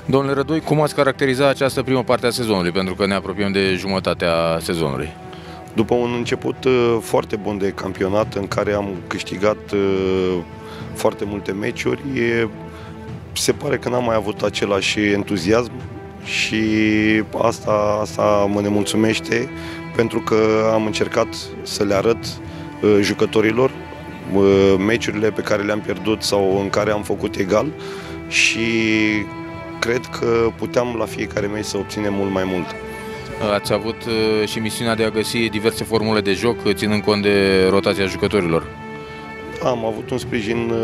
Domnule Rădoi, cum ați caracteriza această primă parte a sezonului, pentru că ne apropiem de jumătatea sezonului? După un început foarte bun de campionat, în care am câștigat foarte multe meciuri, se pare că n-am mai avut același entuziasm și asta mă nemulțumește, pentru că am încercat să le arăt jucătorilor meciurile pe care le-am pierdut sau în care am făcut egal și cred că puteam la fiecare meci să obținem mult mai mult. Ați avut și misiunea de a găsi diverse formule de joc, ținând cont de rotația jucătorilor. Am avut un sprijin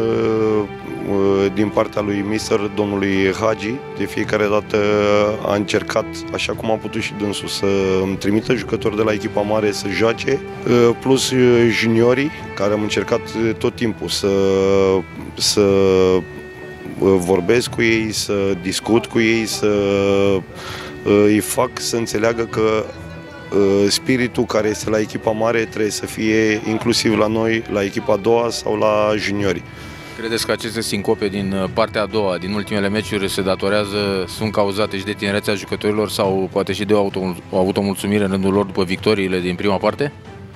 din partea lui Mister, domnului Hagi. De fiecare dată a încercat, așa cum a putut și dânsul, să îmi trimită jucători de la echipa mare să joace, plus juniorii, care am încercat tot timpul să vorbesc cu ei, să discut cu ei, să îi fac să înțeleagă că spiritul care este la echipa mare trebuie să fie inclusiv la noi, la echipa a doua sau la juniori. Credeți că aceste sincope din partea a doua, din ultimele meciuri, sunt cauzate și de tinerețea jucătorilor sau poate și de o automulțumire în rândul lor după victoriile din prima parte?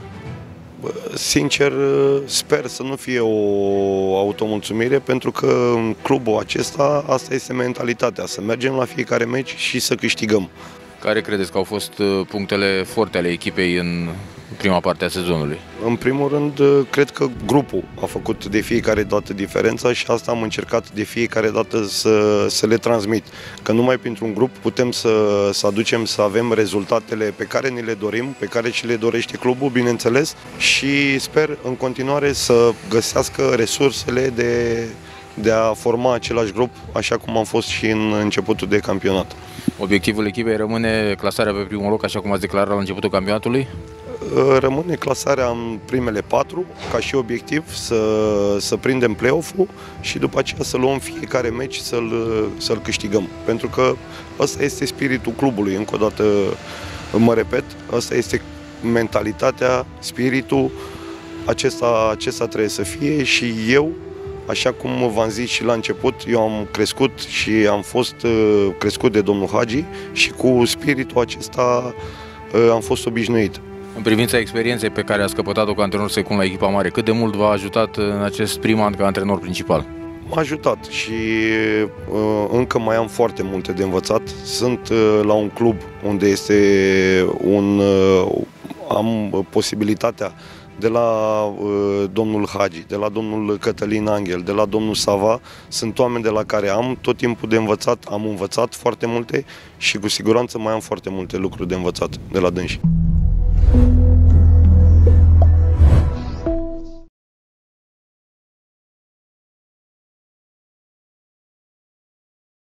Sincer, sper să nu fie o automulțumire, pentru că în clubul acesta asta este mentalitatea, să mergem la fiecare meci și să câștigăm. Care credeți că au fost punctele forte ale echipei în prima parte a sezonului? În primul rând, cred că grupul a făcut de fiecare dată diferența și asta am încercat de fiecare dată să le transmit. Că numai printr-un grup putem să aducem, să avem rezultatele pe care ni le dorim, pe care și le dorește clubul, bineînțeles, și sper în continuare să găsească resursele de a forma același grup, așa cum am fost și în începutul de campionat. Obiectivul echipei rămâne clasarea pe primul loc, așa cum ați declarat la începutul campionatului? Rămâne clasarea în primele 4, ca și obiectiv, să prindem play-off-ul și după aceea să luăm fiecare meci să-l câștigăm. Pentru că ăsta este spiritul clubului, încă o dată mă repet, ăsta este mentalitatea, spiritul, acesta trebuie să fie și eu, așa cum v-am zis și la început, eu am crescut și am fost crescut de domnul Hagi și cu spiritul acesta am fost obișnuit. În privința experienței pe care ați căpătat-o ca antrenor secund la echipa mare, cât de mult v-a ajutat în acest prim an ca antrenor principal? M-a ajutat și încă mai am foarte multe de învățat. Sunt la un club unde am posibilitatea de la domnul Hagi, de la domnul Cătălin Angel, de la domnul Sava. Sunt oameni de la care am tot timpul de învățat, am învățat foarte multe și cu siguranță mai am foarte multe lucruri de învățat de la dânsi.